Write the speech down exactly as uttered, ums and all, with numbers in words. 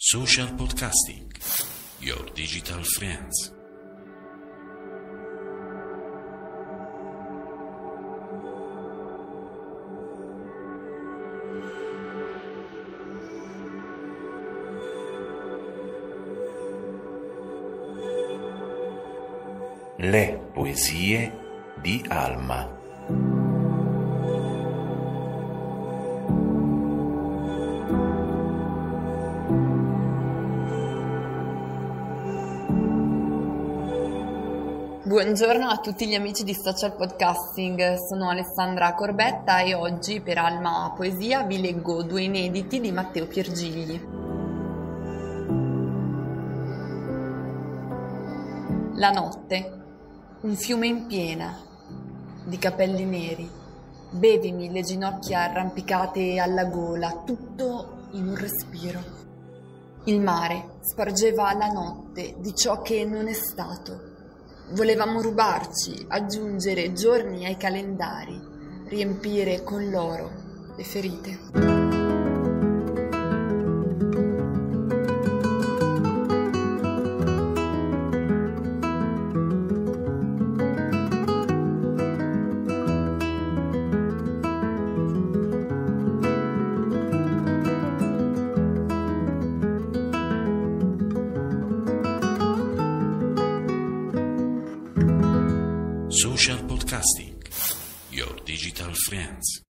Social Podcasting, your digital friends. Le poesie di Alma. Buongiorno a tutti gli amici di Social Podcasting, sono Alessandra Corbetta e oggi per Alma Poesia vi leggo due inediti di Matteo Piergigli. La notte, un fiume in piena, di capelli neri, bevimi le ginocchia arrampicate alla gola, tutto in un respiro. Il mare spargeva la notte di ciò che non è stato. Volevamo rubarci, aggiungere giorni ai calendari, riempire con loro le ferite. Social Podcasting, your digital friends.